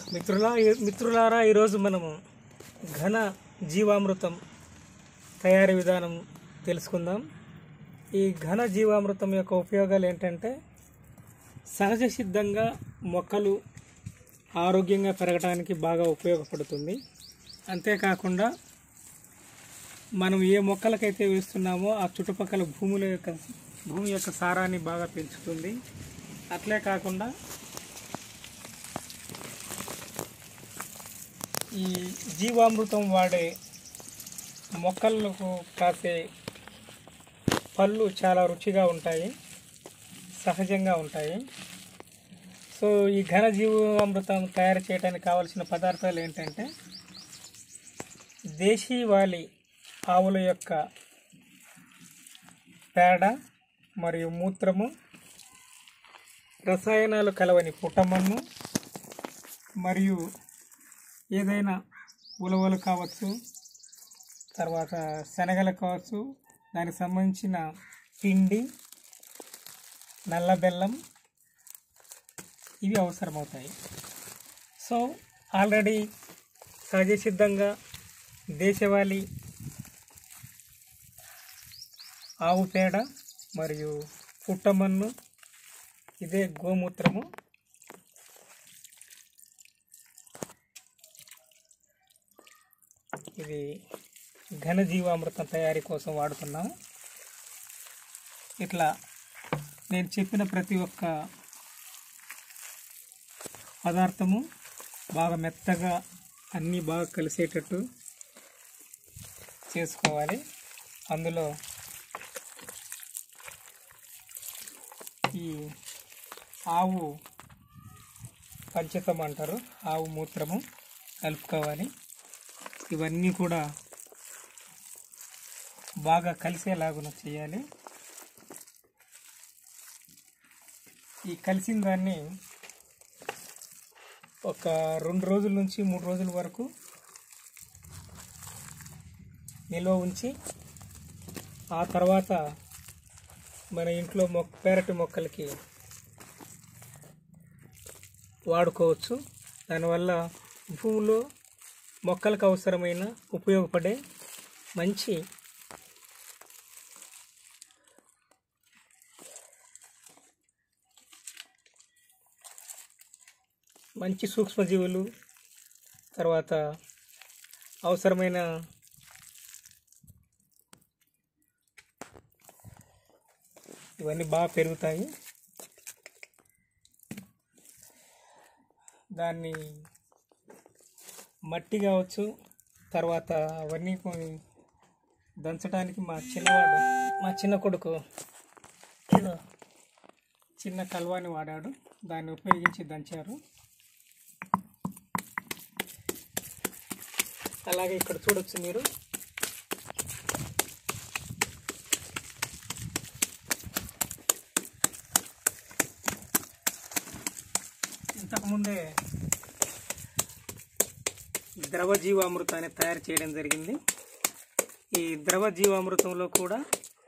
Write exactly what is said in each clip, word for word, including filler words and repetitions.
మిత్రులా మిత్రులారా ఈరోజు మనము ఘన జీవామృతం తయారీ విధానం తెలుసుకుందాం. ఈ ఘన జీవామృతం యొక్క ఉపయోగాలు ఏంటంటే సహజ సిద్ధంగా మొక్కలు ఆరోగ్యంగా పెరగడానికి బాగా ఉపయోగపడుతుంది. అంతేకాకుండా మనం ఏ మొక్కలకైతే వేస్తున్నామో ఆ చుట్టుపక్కల భూముల యొక్క భూమి యొక్క సారాన్ని బాగా పెంచుతుంది. అట్లే కాకుండా ఈ జీవామృతం వాడే మొక్కలకు కాసే పళ్ళు చాలా రుచిగా ఉంటాయి, సహజంగా ఉంటాయి. సో ఈ ఘన జీవామృతం తయారు చేయడానికి కావలసిన పదార్థాలు ఏంటంటే దేశీవాలి ఆవుల యొక్క పేడ మరియు మూత్రము, రసాయనాలు కలవని పుట్టమన్ను, మరియు ఏదైనా ఉలవలు కావచ్చు, తర్వాత శనగలు కావచ్చు, దానికి సంబంధించిన పిండి, నల్ల బెల్లం ఇవి అవసరమవుతాయి. సో ఆల్రెడీ సహజ సిద్ధంగా దేశవాళీ ఆవు పేడ మరియు పుట్టమన్ను, ఇదే గోమూత్రము, ఇది ఘన జీవామృతం తయారీ కోసం వాడుతున్నాము. ఇట్లా నేను చెప్పిన ప్రతి ఒక్క పదార్థము బాగా మెత్తగా అన్నీ బాగా కలిసేటట్టు చేసుకోవాలి. అందులో ఈ ఆవు పంచతం అంటారు, ఆవు మూత్రము కలుపుకోవాలి. ఇవన్నీ కూడా బాగా కలిసేలాగున చేయాలి. ఈ కలిసిన దాన్ని ఒక రెండు రోజుల నుంచి మూడు రోజుల వరకు నిల్వ ఉంచి ఆ తర్వాత మన ఇంట్లో మొక్క పెరటి మొక్కలకి వాడుకోవచ్చు. దానివల్ల భూమిలో మొక్కలకు అవసరమైన ఉపయోగపడే మంచి మంచి సూక్ష్మజీవులు, తర్వాత అవసరమైన ఇవన్నీ బాగా పెరుగుతాయి. దాన్ని మట్టి కావచ్చు, తర్వాత అవన్నీ దంచడానికి మా చిన్నవాడు మా చిన్న కొడుకు చిన్న కల్వాని వాడాడు, దాన్ని ఉపయోగించి దంచారు. అలాగే ఇక్కడ చూడొచ్చు మీరు, ఇంతకుముందే ద్రవ జీవామృతాన్ని తయారు చేయడం జరిగింది. ఈ ద్రవ జీవామృతంలో కూడా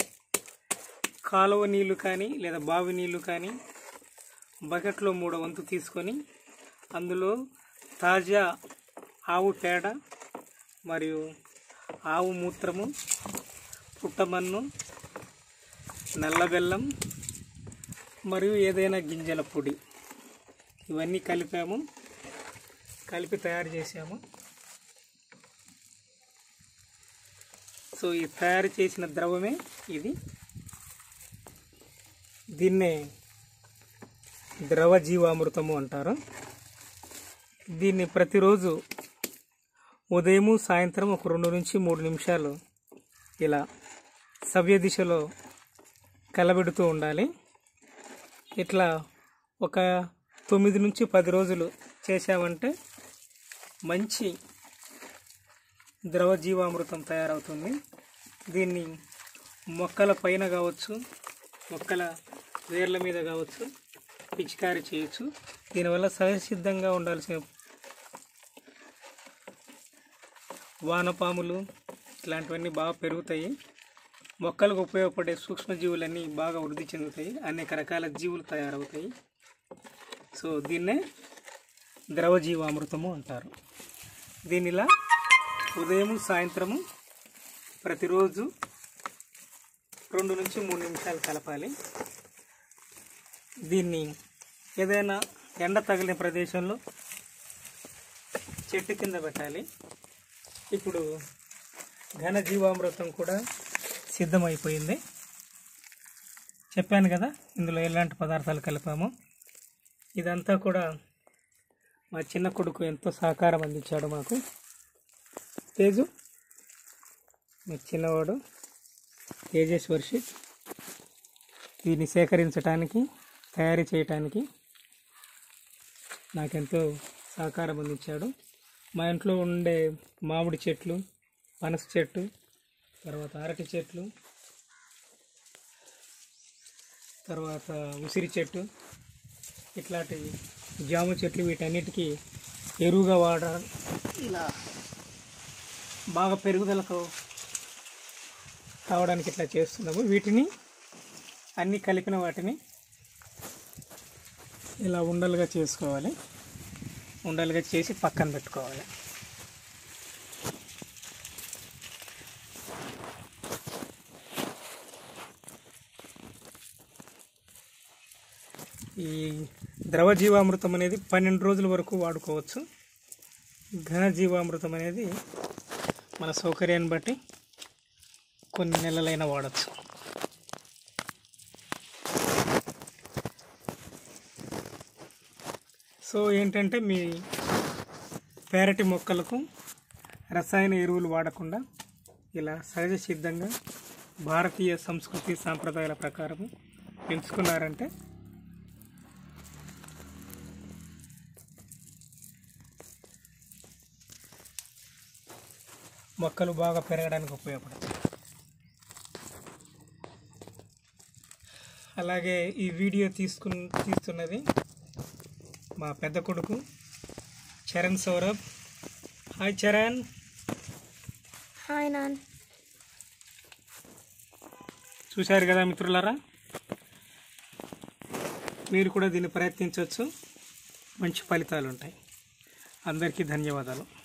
కాలువ నీళ్లు కానీ లేదా బావి నీళ్లు కానీ బకెట్లో మూడో వంతు తీసుకొని అందులో తాజా ఆవు పేడ మరియు ఆవు మూత్రము, పుట్టమన్ను, నల్ల బెల్లం మరియు ఏదైనా గింజల పొడి ఇవన్నీ కలిపాము, కలిపి తయారు చేసాము. సో ఈ తయారు చేసిన ద్రవమే ఇది. దీన్నే ద్రవ జీవామృతము అంటారు. దీన్ని ప్రతిరోజు ఉదయము సాయంత్రం ఒక రెండు నుంచి మూడు నిమిషాలు ఇలా సవ్య దిశలో కలబెడుతూ ఉండాలి. ఇట్లా ఒక తొమ్మిది నుంచి పది రోజులు చేసామంటే మంచి ద్రవ జీవామృతం తయారవుతుంది. దీన్ని మొక్కల పైన కావచ్చు, మొక్కల వేర్ల మీద కావచ్చు పిచికారీ చేయొచ్చు. దీనివల్ల సహజసిద్ధంగా ఉండాల్సిన వానపాములు ఇట్లాంటివన్నీ బాగా పెరుగుతాయి. మొక్కలకు ఉపయోగపడే సూక్ష్మజీవులన్నీ బాగా వృద్ధి చెందుతాయి, అనేక రకాల జీవులు తయారవుతాయి. సో దీన్నే ద్రవజీవామృతము అంటారు. దీనిలా ఉదయం సాయంత్రము ప్రతిరోజు రెండు నుంచి మూడు నిమిషాలు కలపాలి. దీన్ని ఏదైనా ఎండ తగిలిన ప్రదేశంలో చెట్టు కింద పెట్టాలి. ఇప్పుడు ఘనజీవామృతం కూడా సిద్ధమైపోయింది. చెప్పాను కదా ఇందులో ఎలాంటి పదార్థాలు కలిపామో. ఇదంతా కూడా మా చిన్న కొడుకు ఎంతో సహకారం అందించాడు మాకు. తేజు మీ చిన్నవాడు తేజస్ వర్షిత్ దీన్ని సేకరించడానికి తయారీ చేయటానికి నాకెంతో సహకారం అందించాడు. మా ఇంట్లో ఉండే మామిడి చెట్లు, పనస చెట్టు, తర్వాత అరటి చెట్లు, తర్వాత ఉసిరి చెట్టు, ఇట్లాంటి జామ చెట్లు వీటన్నిటికీ ఎరువుగా వాడాలి. ఇలా బాగా పెరుగుదలకు కావడానికి ఇట్లా చేస్తున్నాము. వీటిని అన్నీ కలిపిన వాటిని ఇలా ఉండలుగా చేసుకోవాలి. ఉండలుగా చేసి పక్కన పెట్టుకోవాలి. ఈ ద్రవజీవామృతం అనేది పన్నెండు రోజుల వరకు వాడుకోవచ్చు. ఘనజీవామృతం అనేది మన సౌకర్యాన్ని బట్టి కొన్ని నెలలైనా వాడచ్చు. సో ఏంటంటే మీ పెరటి మొక్కలకు రసాయన ఎరువులు వాడకుండా ఇలా సహజ సిద్ధంగా భారతీయ సంస్కృతి సాంప్రదాయాల ప్రకారం పెంచుకున్నారంటే మొక్కలు బాగా పెరగడానికి ఉపయోగపడతాయి. అలాగే ఈ వీడియో తీసుకు తీస్తున్నది మా పెద్ద కొడుకు చరణ్ సౌరభ్. హాయ్ చరణ్. హాయ్ నాన్. చూశారు కదా మిత్రులారా, మీరు కూడా దీన్ని ప్రయత్నించవచ్చు. మంచి ఫలితాలు ఉంటాయి. అందరికీ ధన్యవాదాలు.